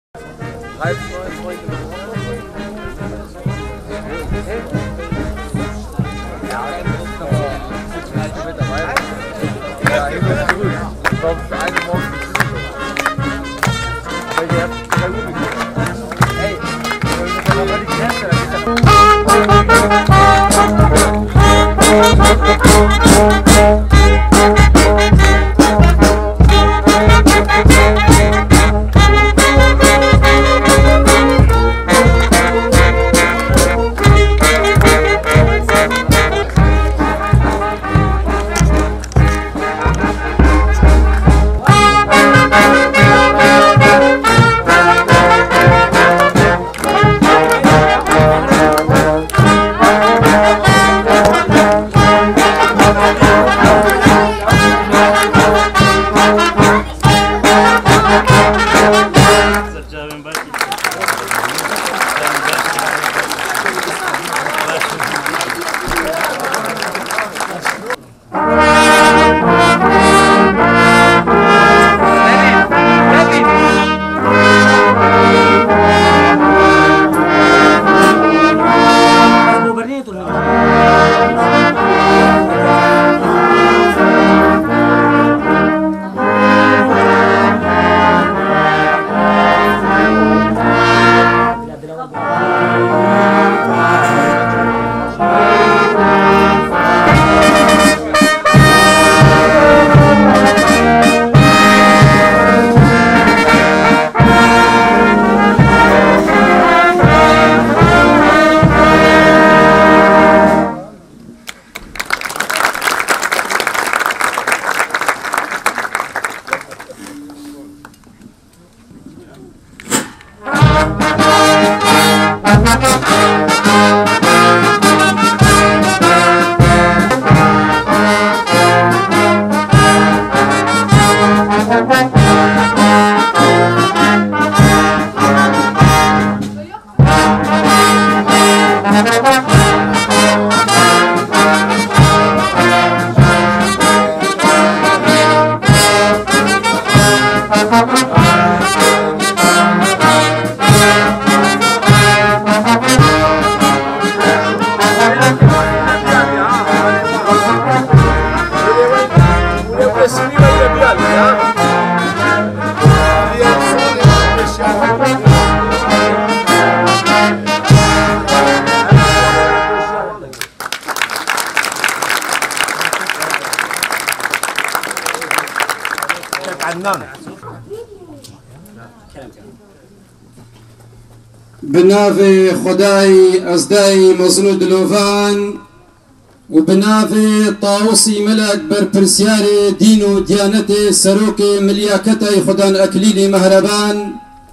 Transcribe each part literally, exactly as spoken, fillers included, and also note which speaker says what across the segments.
Speaker 1: بنافي خداي أزداي مزنود لوفان وبنافي طاوسي ملك بربرسياري دينو ديانتي سروكي ملياكتي خدان أكليلي مهربان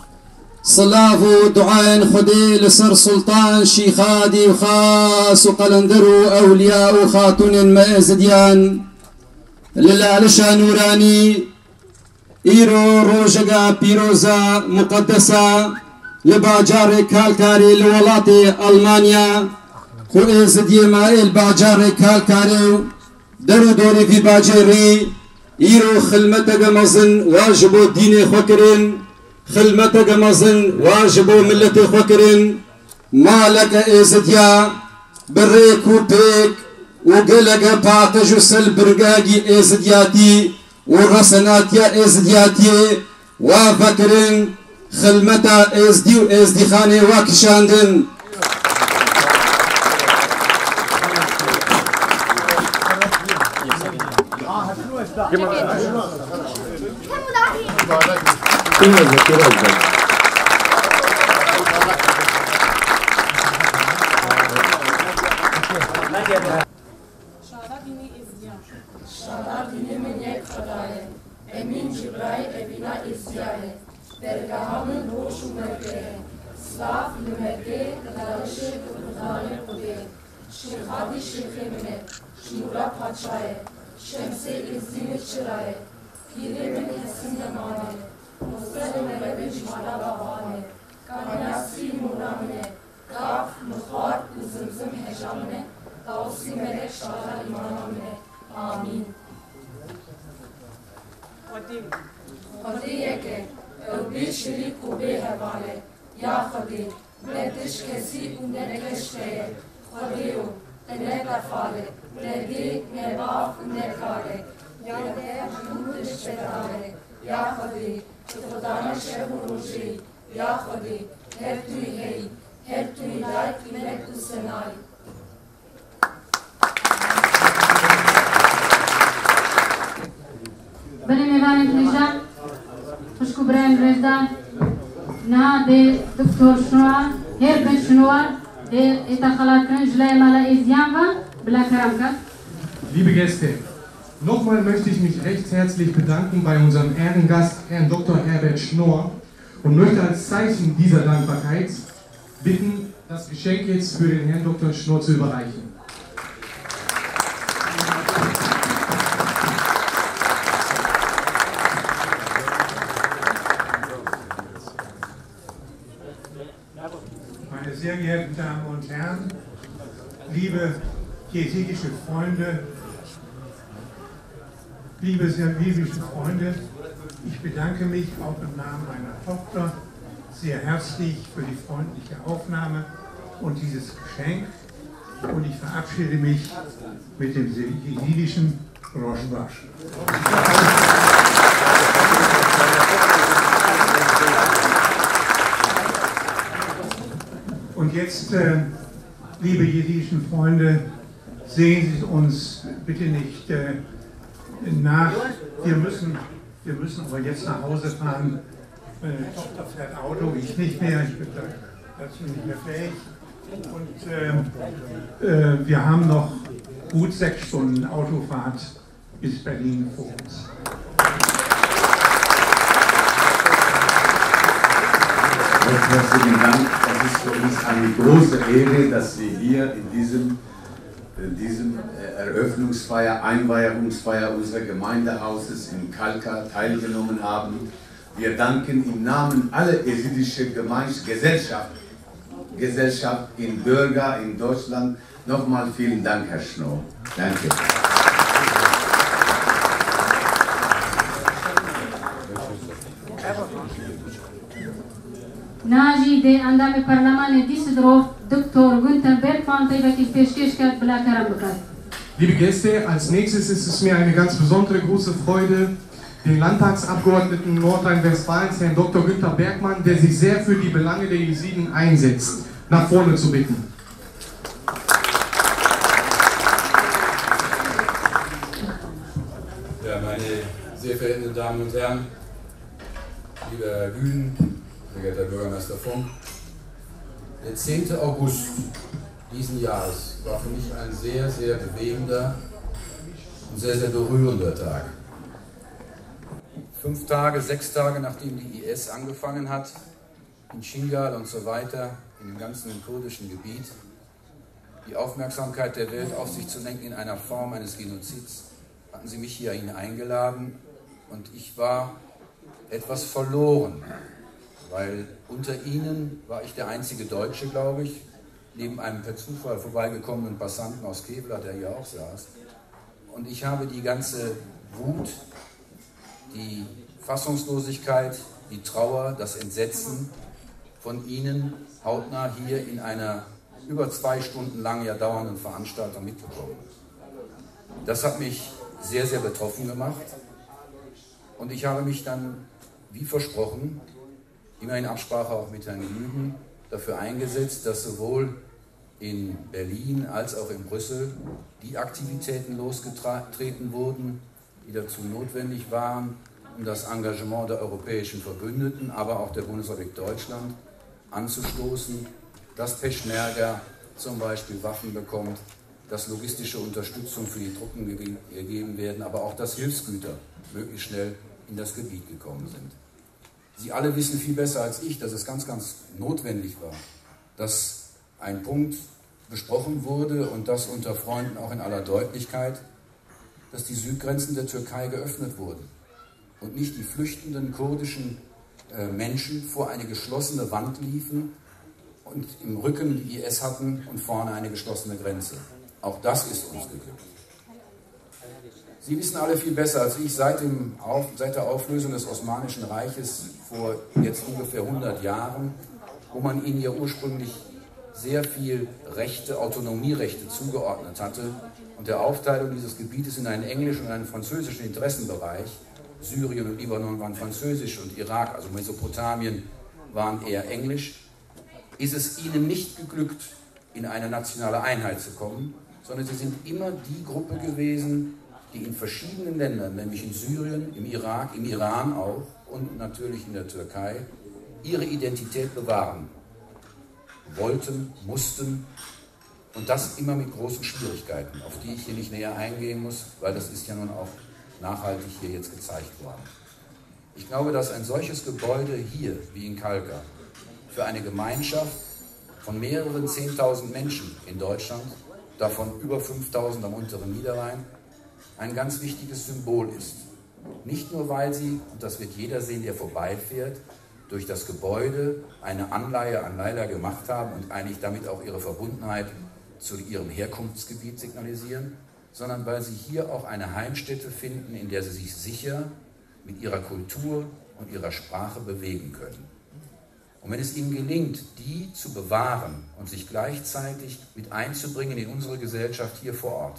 Speaker 1: صلاف ودعاء خدي لسر سلطان شيخادي وخاس وقلندرو أولياء وخاتون مأزديان للعلشا نوراني إيرو روجقا بيروزا مقدسة لباجار كالكاري لولاتي ألمانيا خو إزدي مائل باجار كالكاري درو دوري في باجري إيرو خلمتك مزن واجبو ديني خوكرين خلمتك مزن واجبو ملتي خوكرين مالك إزديا بريكو بيك وقلق باقج وسل برقاقي إزدياتي ورسناتيا إزدياتي وفكرين خلمتا ازدي و ازدي خاني واكشاندن
Speaker 2: Emin Cibray evina izyaye dergahamın hoşu merke slaf lümerke kadalışı kudane kude şirhadi şirkemine şnura paçaye şemse izzini çıraye piremin hesinle mane mustere merebin jmala babane kanasi muramine kaf muhar uzımzım hejamine tavsi melek şahar imanamine amin. Hodiyeke او بی شریک و بی حواله یا خودی بلتش کسی و نکشته خودی و نه دفاله ندی نباف نکاره یا ده همونش بداره یا خودی که خدانه شه و روشی یا خودی هر توی هی هر توی لایک ملک و سنای
Speaker 3: بله میوان کلیجا خوشکو برایم رجدا نه ده دکتر شنوا هر بن شنوا ده اتخلات کن جلای مالا ایزیان و بلا کرم کد.
Speaker 4: Liebe Gäste, nochmal möchte ich mich recht herzlich bedanken bei unserem Ehrengast, Herrn Doktor Herbert Schnorr, und möchte als Zeichen dieser Dankbarkeit bitten, das Geschenk jetzt für den Herrn Doktor Schnorr zu überreichen.
Speaker 5: Meine sehr geehrten Damen und Herren, liebe jesidische Freunde, liebe serbische Freunde, ich bedanke mich auch im Namen meiner Tochter sehr herzlich für die freundliche Aufnahme und dieses Geschenk und ich verabschiede mich mit dem jesidischen Roshbash. Und jetzt, äh, liebe jesidischen Freunde, sehen Sie uns bitte nicht äh, nach. Wir müssen, wir müssen aber jetzt nach Hause fahren. Meine Tochter fährt Auto, ich nicht mehr, ich bin dazu nicht mehr fähig. Und äh, äh, wir haben noch gut sechs Stunden Autofahrt bis Berlin vor uns.
Speaker 6: Herzlichen Dank. Es ist für uns eine große Ehre, dass wir hier in diesem, in diesem Eröffnungsfeier, Einweihungsfeier unseres Gemeindehauses in Kalka teilgenommen haben. Wir danken im Namen aller jesidischen Gesellschaft, Gesellschaft in Bürger in Deutschland. Nochmal vielen Dank, Herr Schnorr. Danke.
Speaker 3: ناجي دي اندام برلمان ديسدروف دكتور غونتر بيرفان طيبك الفيشكيش كات بلا كرم بكات.
Speaker 4: Liebe Gäste, als nächstes ist es mir eine ganz besondere große Freude, den Landtagsabgeordneten Nordrhein-Westfalens, Herrn Doktor Günther Bergmann, der sich sehr für die Belange der Jesiden einsetzt, nach vorne zu bitten.
Speaker 7: Ja, meine sehr verehrten Damen und Herren, lieber Herr Güden, sehr geehrter Bürgermeister Funk, der zehnte August diesen Jahres war für mich ein sehr, sehr bewegender und sehr, sehr berührender Tag. Fünf Tage, sechs Tage nachdem die I S angefangen hat, in Shingal und so weiter, in dem ganzen kurdischen Gebiet, die Aufmerksamkeit der Welt auf sich zu lenken in einer Form eines Genozids, hatten sie mich hier eingeladen und ich war etwas verloren. Weil unter ihnen war ich der einzige Deutsche, glaube ich, neben einem per Zufall vorbeigekommenen Passanten aus Kevlar, der hier auch saß. Und ich habe die ganze Wut, die Fassungslosigkeit, die Trauer, das Entsetzen von ihnen hautnah hier in einer über zwei Stunden lang ja dauernden Veranstaltung mitbekommen. Das hat mich sehr, sehr betroffen gemacht. Und ich habe mich dann, wie versprochen, immer in Absprache auch mit Herrn Güden, dafür eingesetzt, dass sowohl in Berlin als auch in Brüssel die Aktivitäten losgetreten wurden, die dazu notwendig waren, um das Engagement der europäischen Verbündeten, aber auch der Bundesrepublik Deutschland anzustoßen, dass Peschmerga zum Beispiel Waffen bekommt, dass logistische Unterstützung für die Truppen gegeben werden, aber auch dass Hilfsgüter möglichst schnell in das Gebiet gekommen sind. Sie alle wissen viel besser als ich, dass es ganz, ganz notwendig war, dass ein Punkt besprochen wurde und das unter Freunden auch in aller Deutlichkeit, dass die Südgrenzen der Türkei geöffnet wurden und nicht die flüchtenden kurdischen äh, Menschen vor eine geschlossene Wand liefen und im Rücken die I S hatten und vorne eine geschlossene Grenze. Auch das ist uns geglückt. Sie wissen alle viel besser als ich, seit, dem Auf, seit der Auflösung des Osmanischen Reiches vor jetzt ungefähr hundert Jahren, wo man ihnen ja ursprünglich sehr viel Rechte, Autonomierechte zugeordnet hatte und der Aufteilung dieses Gebietes in einen englischen und einen französischen Interessenbereich. Syrien und Libanon waren französisch und Irak, also Mesopotamien, waren eher englisch. Ist es ihnen nicht geglückt, in eine nationale Einheit zu kommen, sondern sie sind immer die Gruppe gewesen, die in verschiedenen Ländern, nämlich in Syrien, im Irak, im Iran auch und natürlich in der Türkei, ihre Identität bewahren wollten, mussten und das immer mit großen Schwierigkeiten, auf die ich hier nicht näher eingehen muss, weil das ist ja nun auch nachhaltig hier jetzt gezeigt worden. Ich glaube, dass ein solches Gebäude hier, wie in Kalkar, für eine Gemeinschaft von mehreren zehntausend Menschen in Deutschland, davon über fünftausend am unteren Niederrhein, ein ganz wichtiges Symbol ist. Nicht nur, weil sie, und das wird jeder sehen, der vorbeifährt, durch das Gebäude eine Anleihe an Leila gemacht haben und eigentlich damit auch ihre Verbundenheit zu ihrem Herkunftsgebiet signalisieren, sondern weil sie hier auch eine Heimstätte finden, in der sie sich sicher mit ihrer Kultur und ihrer Sprache bewegen können. Und wenn es ihnen gelingt, die zu bewahren und sich gleichzeitig mit einzubringen in unsere Gesellschaft hier vor Ort,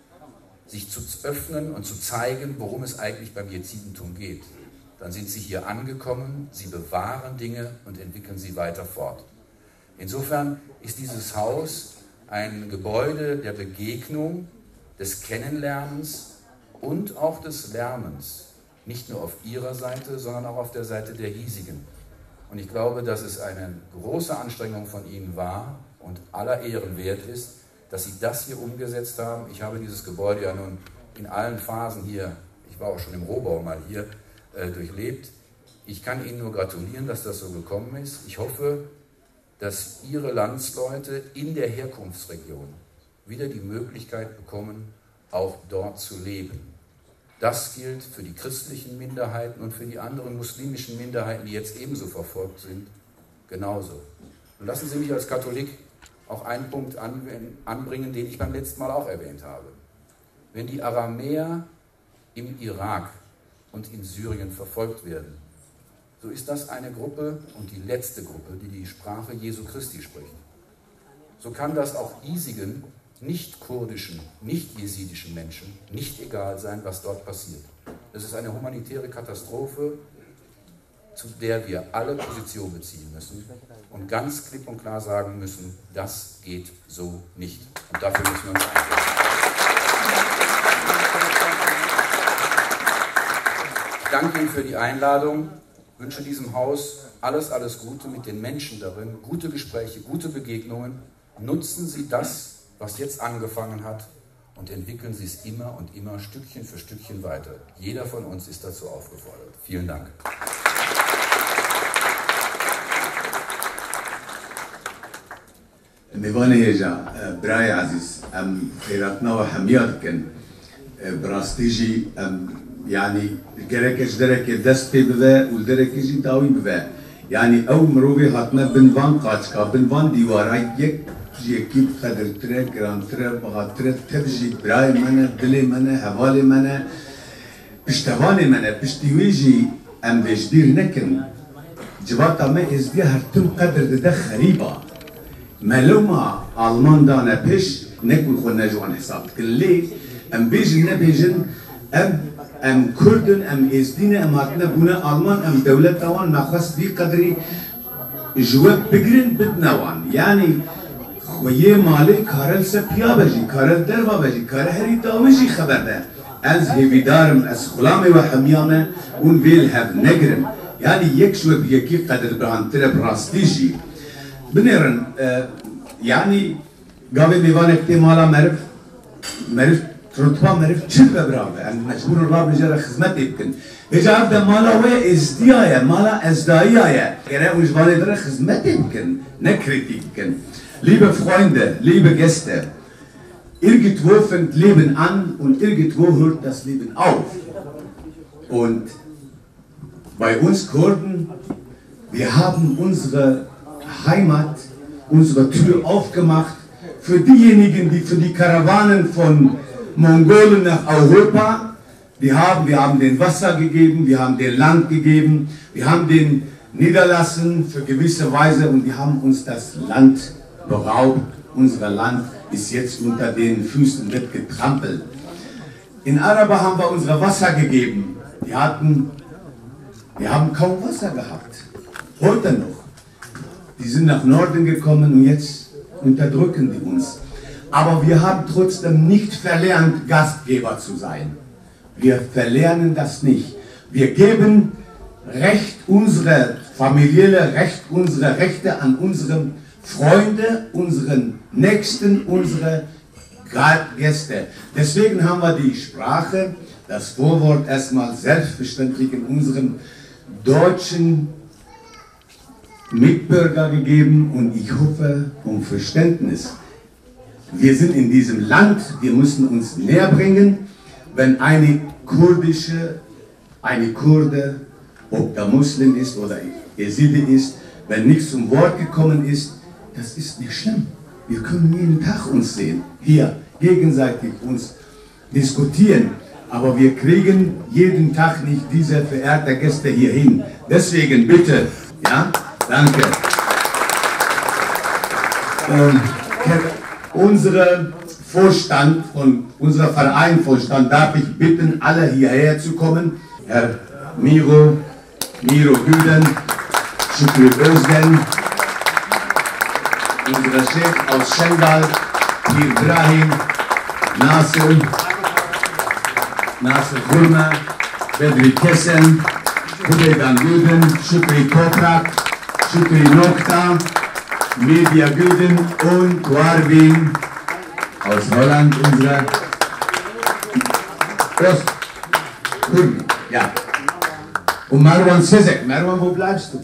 Speaker 7: sich zu öffnen und zu zeigen, worum es eigentlich beim Jezidentum geht, dann sind sie hier angekommen, sie bewahren Dinge und entwickeln sie weiter fort. Insofern ist dieses Haus ein Gebäude der Begegnung, des Kennenlernens und auch des Lernens, nicht nur auf ihrer Seite, sondern auch auf der Seite der hiesigen. Und ich glaube, dass es eine große Anstrengung von ihnen war und aller Ehren wert ist, dass sie das hier umgesetzt haben. Ich habe dieses Gebäude ja nun in allen Phasen hier, ich war auch schon im Rohbau mal hier, äh, durchlebt. Ich kann Ihnen nur gratulieren, dass das so gekommen ist. Ich hoffe, dass Ihre Landsleute in der Herkunftsregion wieder die Möglichkeit bekommen, auch dort zu leben. Das gilt für die christlichen Minderheiten und für die anderen muslimischen Minderheiten, die jetzt ebenso verfolgt sind, genauso. Und lassen Sie mich als Katholik auch einen Punkt anbringen, den ich beim letzten Mal auch erwähnt habe. Wenn die Aramäer im Irak und in Syrien verfolgt werden, so ist das eine Gruppe und die letzte Gruppe, die die Sprache Jesu Christi spricht. So kann das auch hiesigen, nicht kurdischen, nicht jesidischen Menschen nicht egal sein, was dort passiert. Es ist eine humanitäre Katastrophe, zu der wir alle Position beziehen müssen und ganz klipp und klar sagen müssen, das geht so nicht. Und dafür müssen wir uns einsetzen. Ich danke Ihnen für die Einladung, wünsche diesem Haus alles, alles Gute mit den Menschen darin, gute Gespräche, gute Begegnungen. Nutzen Sie das, was jetzt angefangen hat, und entwickeln Sie es immer und immer Stückchen für Stückchen weiter. Jeder von uns ist dazu aufgefordert. Vielen Dank.
Speaker 6: میوان هیجا برای عزیز ام خیراتنا و حمیات کن براستیجی ام يعني گرکش درک دست پی بوه و درکشی داوی بوه يعني او مروی هاتنا بنوان قاچکا بنوان دیوارای یک یکی قدرتره گرانتره بغاتره تبجی برای منه دل منه حوال منه پشتوان منه پشتیویجی ام وجدیر نکن جواتا ما ازدی هرتم قدر ده خریبا معلومه آلمان دانه پیش نکن خود نجوان حساب کن لی ام بیجن نبیجن ام ام کردن ام ازدین ام هاتنه بونه آلمان ام دولت توان مخص دی قدری جواب بگرن بدنوان یعنی خویه مالی کارل سپیا بجی کارل دروا بجی کار هری داویجی خبر ده از هیویدارم از خلامه و حمیامه اون ویل هف نگرن یعنی یک جواب یکی قدر برانتره براستیجی بنيرن آه يعني قابل ميوان احتمالا مرف مرف رتبه مرف چل ببراوه يعني مجبور الله بجرى خدمت يمكن بيجا عبدا مالا وي ازديايا مالا ازدايايا غير وجبالي درى خدمت يمكن نكريت يمكن liebe Freunde liebe Gäste irgendwo fängt Leben an und irgendwo hört das Leben auf und bei uns Kurden wir haben unsere Heimat, unsere Tür aufgemacht für diejenigen, die für die Karawanen von Mongolen nach Europa Wir haben, wir haben den Wasser gegeben, wir haben den Land gegeben, wir haben den Niederlassen für gewisse Weise und wir haben uns das Land beraubt. Unser Land ist jetzt unter den Füßen, wird getrampelt. In Araber haben wir unsere Wasser gegeben. Wir, hatten, wir haben kaum Wasser gehabt. Heute noch. Die sind nach Norden gekommen und jetzt unterdrücken die uns. Aber wir haben trotzdem nicht verlernt, Gastgeber zu sein. Wir verlernen das nicht. Wir geben Recht, unsere familiäre Recht, unsere Rechte an unsere Freunde, unseren Nächsten, unsere Gäste. Deswegen haben wir die Sprache, das Vorwort erstmal selbstverständlich in unserem deutschen Mitbürger gegeben und ich hoffe um Verständnis. Wir sind in diesem Land, wir müssen uns näher bringen, wenn eine kurdische, eine Kurde, ob der Muslim ist oder Jesidi ist, wenn nichts zum Wort gekommen ist, das ist nicht schlimm. Wir können jeden Tag uns sehen, hier gegenseitig uns diskutieren, aber wir kriegen jeden Tag nicht diese verehrten Gäste hier hin. Deswegen bitte, ja, danke. Ähm, Unsere Vorstand, von unser Vereinvorstand, darf ich bitten, alle hierher zu kommen. Herr Miro, Miro Güden, Şükrü Özgen, unser Chef aus Schengal, Ibrahim, Nasir, Nasir Hurma, Bedri Kesen, Hübeydan Güden, Şükrü Toprak, Şükrü Nokta, Media Güden und Warwin aus Holland, unser Ost, ja. Und Marwan Sezek. Marwan, wo bleibst du?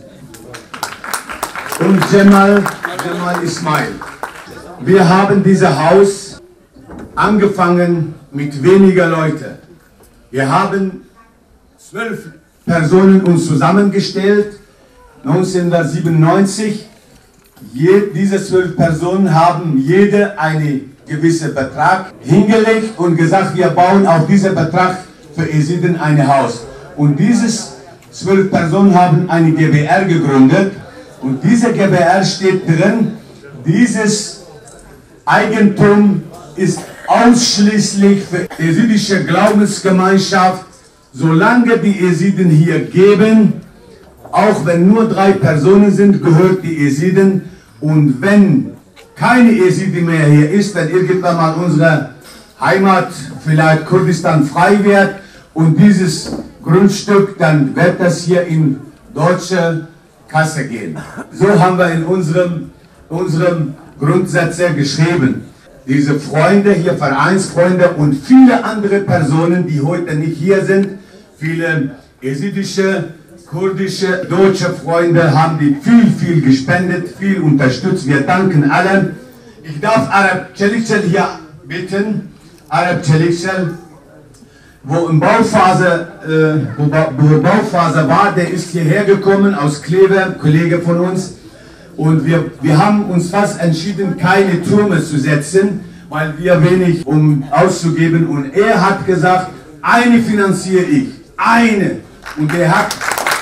Speaker 6: Und Cemal, Cemal Ismail. Wir haben dieses Haus angefangen mit weniger Leuten. Wir haben zwölf Personen uns zusammengestellt, neunzehnhundertsiebenundneunzig. Je, diese zwölf Personen haben jede einen gewissen Betrag hingelegt und gesagt, wir bauen auf diesen Betrag für Jesiden ein Haus. Und diese zwölf Personen haben eine G b R gegründet und diese G b R steht drin, dieses Eigentum ist ausschließlich für die jesidische Glaubensgemeinschaft, solange die Jesiden hier geben. Auch wenn nur drei Personen sind, gehört die Jesiden. Und wenn keine Jesidi mehr hier ist, wenn irgendwann mal unsere Heimat, vielleicht Kurdistan, frei wird und dieses Grundstück, dann wird das hier in deutsche Kasse gehen. So haben wir in unserem, unserem Grundsätze geschrieben. Diese Freunde hier, Vereinsfreunde und viele andere Personen, die heute nicht hier sind, viele jesidische, kurdische, deutsche Freunde haben die viel, viel gespendet, viel unterstützt. Wir danken allen. Ich darf Arab Çelikçel hier bitten. Arab Çelikçel, wo in Bauphase, äh, wo, wo Bauphase war, der ist hierher gekommen aus Kleve, Kollege von uns. Und wir, wir haben uns fast entschieden, keine Türme zu setzen, weil wir wenig um auszugeben. Und er hat gesagt, eine finanziere ich, eine. Und er hat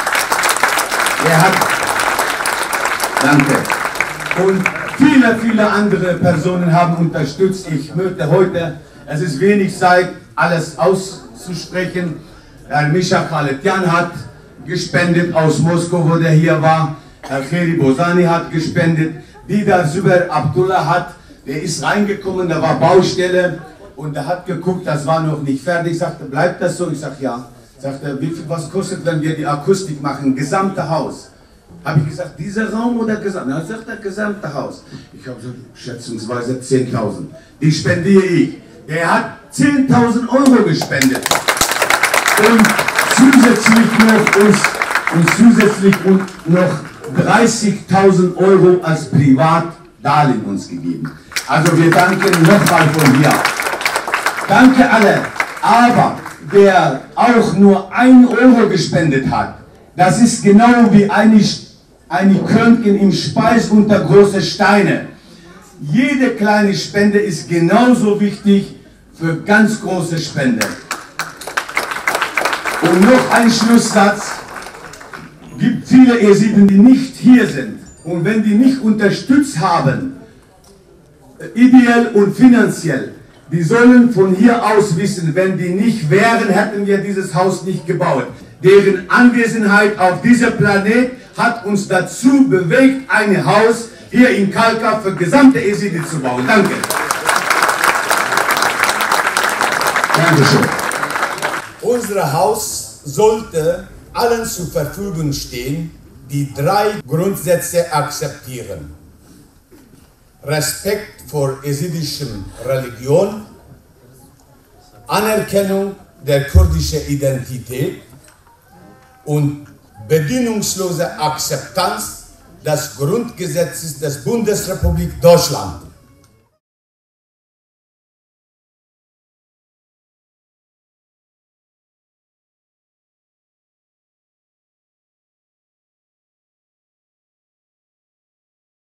Speaker 6: Er hat, danke. Und viele, viele andere Personen haben unterstützt. Ich möchte heute, es ist wenig Zeit, alles auszusprechen. Herr Misha Khaletyan hat gespendet aus Moskau, wo der hier war. Herr Kheri Bozani hat gespendet. Didar Zuber Abdullah hat, der ist reingekommen, da war Baustelle und der hat geguckt, das war noch nicht fertig. Ich sagte, bleibt das so? Ich sage, ja. Sagte, wie viel, was kostet, wenn wir die Akustik machen, gesamte Haus? Habe ich gesagt, dieser Raum oder gesamt? Er sagt, das gesamte Haus. Ich habe gesagt, schätzungsweise zehntausend. Die spendiere ich. Der hat zehntausend Euro gespendet. Und zusätzlich noch uns, und zusätzlich noch dreißigtausend Euro als Privatdarlehen uns gegeben. Also wir danken nochmal von hier. Danke alle. Aber der auch nur ein Euro gespendet hat, das ist genau wie eine, eine Körnchen im Speis unter große Steine. Jede kleine Spende ist genauso wichtig für ganz große Spende. Und noch ein Schlusssatz. Es gibt viele Jesiden, die nicht hier sind. Und wenn die nicht unterstützt haben, ideell und finanziell, die sollen von hier aus wissen, wenn die nicht wären, hätten wir dieses Haus nicht gebaut. Deren Anwesenheit auf diesem Planet hat uns dazu bewegt, ein Haus hier in Kalka für gesamte Jesiden zu bauen. Danke. Dankeschön.
Speaker 8: Unser Haus sollte allen zur Verfügung stehen, die drei Grundsätze akzeptieren. Respekt vor jesidischen Religion, Anerkennung der kurdischen Identität und bedingungslose Akzeptanz des Grundgesetzes der Bundesrepublik Deutschland.